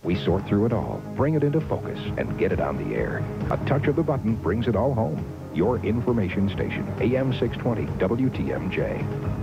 We sort through it all, bring it into focus, and get it on the air. A touch of the button brings it all home. Your information station, AM 620 WTMJ.